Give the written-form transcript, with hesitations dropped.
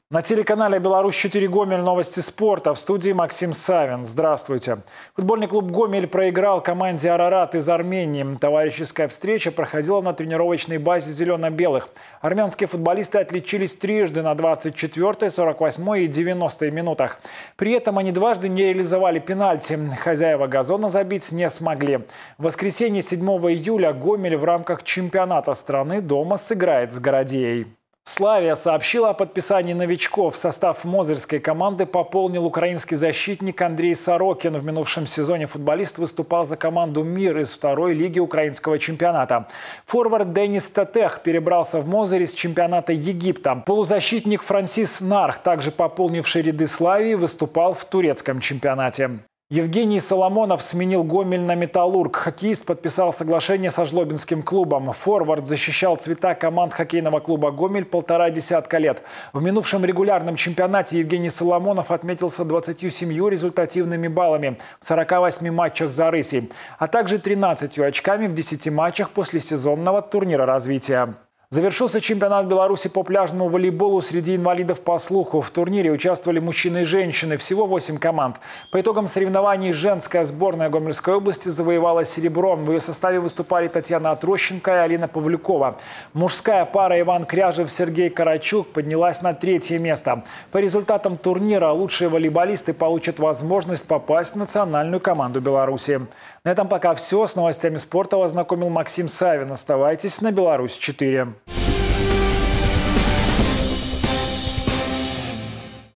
На телеканале «Беларусь-4 Гомель» новости спорта. В студии Максим Савин. Здравствуйте. Футбольный клуб «Гомель» проиграл команде «Арарат» из Армении. Товарищеская встреча проходила на тренировочной базе «Зелено-белых». Армянские футболисты отличились трижды на 24-й, 48-й и 90-й минутах. При этом они дважды не реализовали пенальти. Хозяева газона забить не смогли. В воскресенье 7 июля «Гомель» в рамках чемпионата страны дома сыграет с «Городеей». «Славия» сообщила о подписании новичков. В состав мозырской команды пополнил украинский защитник Андрей Сорокин. В минувшем сезоне футболист выступал за команду «Мир» из второй лиги украинского чемпионата. Форвард Денис Татех перебрался в Мозырь из чемпионата Египта. Полузащитник Франсис Нарх, также пополнивший ряды «Славии», выступал в турецком чемпионате. Евгений Соломонов сменил «Гомель» на «Металлург». Хоккеист подписал соглашение со жлобинским клубом. Форвард защищал цвета команд хоккейного клуба «Гомель» 1,5 десятка лет. В минувшем регулярном чемпионате Евгений Соломонов отметился 27 результативными баллами в 48 матчах за «Рысей», а также 13 очками в 10 матчах после сезонного турнира развития. Завершился чемпионат Беларуси по пляжному волейболу среди инвалидов по слуху. В турнире участвовали мужчины и женщины. Всего 8 команд. По итогам соревнований женская сборная Гомельской области завоевала серебро. В ее составе выступали Татьяна Отрощенко и Алина Павлюкова. Мужская пара Иван Кряжев-Сергей Карачук поднялась на 3-е место. По результатам турнира лучшие волейболисты получат возможность попасть в национальную команду Беларуси. На этом пока все. С новостями спорта вас знакомил Максим Савин. Оставайтесь на «Беларусь-4».